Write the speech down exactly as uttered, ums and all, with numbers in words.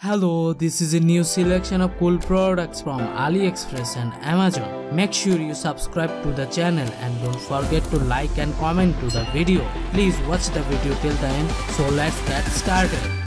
Hello, this is a new selection of cool products from AliExpress and Amazon. Make sure you subscribe to the channel and don't forget to like and comment to the video. Please watch the video till the end. So let's get started.